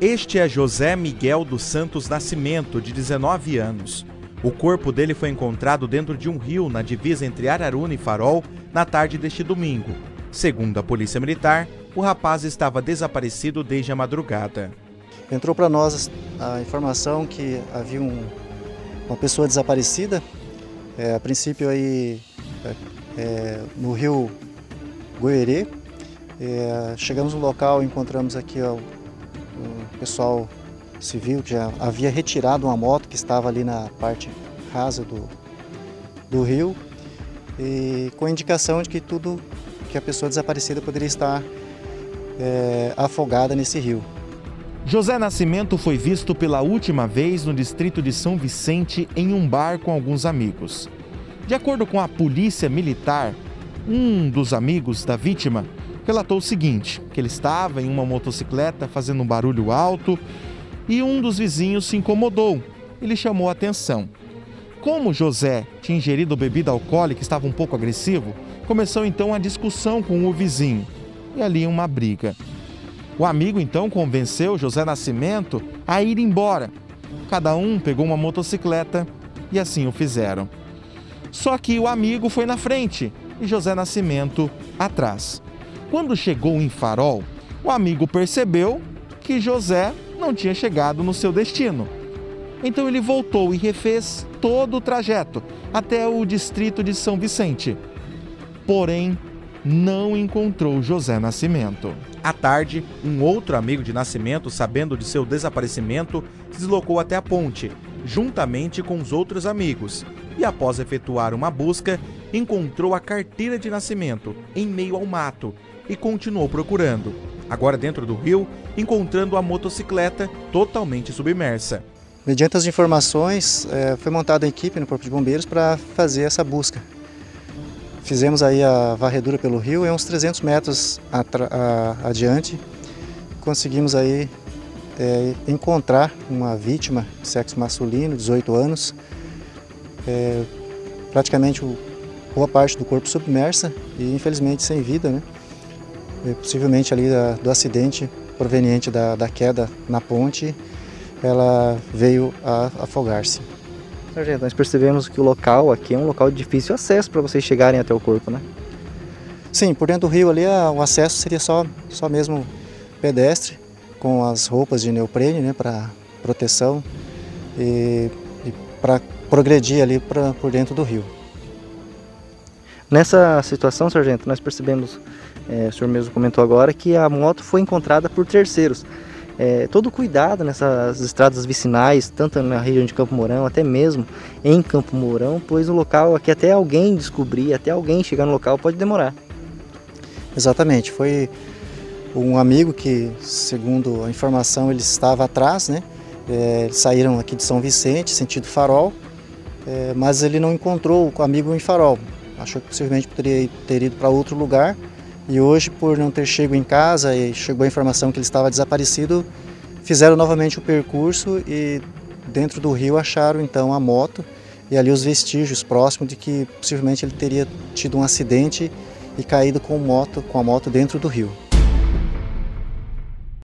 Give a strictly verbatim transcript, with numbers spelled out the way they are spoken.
Este é José Miguel dos Santos Nascimento, de dezenove anos. O corpo dele foi encontrado dentro de um rio na divisa entre Araruna e Farol na tarde deste domingo. Segundo a Polícia Militar, o rapaz estava desaparecido desde a madrugada. Entrou para nós a informação que havia um, uma pessoa desaparecida, é, a princípio aí é, é, no rio Goerê. É, chegamos no local, encontramos aqui ó, o pessoal civil que já havia retirado uma moto que estava ali na parte rasa do, do rio, e com a indicação de que tudo que a pessoa desaparecida poderia estar é, afogada nesse rio. José Nascimento foi visto pela última vez no distrito de São Vicente em um bar com alguns amigos. De acordo com a Polícia Militar, um dos amigos da vítima relatou o seguinte, que ele estava em uma motocicleta fazendo um barulho alto e um dos vizinhos se incomodou. Ele chamou a atenção. Como José tinha ingerido bebida alcoólica e estava um pouco agressivo, começou então a discussão com o vizinho e ali uma briga. O amigo então convenceu José Nascimento a ir embora. Cada um pegou uma motocicleta e assim o fizeram. Só que o amigo foi na frente e José Nascimento atrás. Quando chegou em Farol, o amigo percebeu que José não tinha chegado no seu destino. Então ele voltou e refez todo o trajeto até o distrito de São Vicente. Porém, não encontrou José Nascimento. À tarde, um outro amigo de Nascimento, sabendo de seu desaparecimento, se deslocou até a ponte, juntamente com os outros amigos, e após efetuar uma busca, encontrou a carteira de Nascimento em meio ao mato e continuou procurando. Agora dentro do rio, encontrando a motocicleta totalmente submersa. Mediante as informações, foi montada a equipe no Corpo de Bombeiros para fazer essa busca. Fizemos aí a varredura pelo rio, é uns trezentos metros adiante. Conseguimos aí é, encontrar uma vítima de sexo masculino, dezoito anos, é, praticamente o, boa parte do corpo submersa e infelizmente sem vida, né? É, possivelmente ali da, do acidente proveniente da, da queda na ponte, ela veio a afogar-se. Sargento, nós percebemos que o local aqui é um local de difícil acesso para vocês chegarem até o corpo, né? Sim, por dentro do rio ali o acesso seria só, só mesmo pedestre, com as roupas de neoprene, né, para proteção e, e para progredir ali pra, por dentro do rio. Nessa situação, sargento, nós percebemos, é, o senhor mesmo comentou agora, que a moto foi encontrada por terceiros. É, todo cuidado nessas estradas vicinais, tanto na região de Campo Mourão, até mesmo em Campo Mourão, pois o local aqui até alguém descobrir, até alguém chegar no local pode demorar. Exatamente, foi um amigo que, segundo a informação, ele estava atrás, né? É, saíram aqui de São Vicente, sentido Farol, é, mas ele não encontrou o amigo em Farol, achou que possivelmente poderia ter ido para outro lugar. E hoje, por não ter chego em casa e chegou a informação que ele estava desaparecido, fizeram novamente o percurso e dentro do rio acharam então a moto e ali os vestígios próximos de que possivelmente ele teria tido um acidente e caído com, moto, com a moto dentro do rio.